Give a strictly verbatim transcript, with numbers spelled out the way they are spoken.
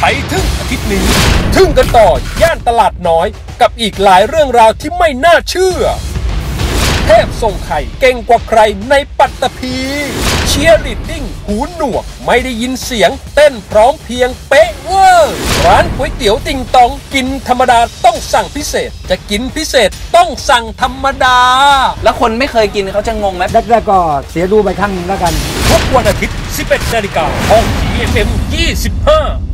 ไทยทึ่งอาทิตย์นี้ทึ่งกันต่อย่านตลาดน้อยกับอีกหลายเรื่องราวที่ไม่น่าเชื่อเทพส่งไข่เก่งกว่าใครในปัตตภีเชียร์ลีดดิ้งหูหนวกไม่ได้ยินเสียงเต้นพร้อมเพียงเป๊ะเวอร์ร้านก๋วยเตี๋ยวติงตองกินธรรมดาต้องสั่งพิเศษจะกินพิเศษต้องสั่งธรรมดาแล้วคนไม่เคยกินเขาจะงงไหมแรกๆก็เสียดูไปครั้งนึงแล้วกันทุกวันอาทิตย์ สิบเอ็ดนาฬิกา ห้อง ที เอ็ม เอ็ม ยี่สิบห้า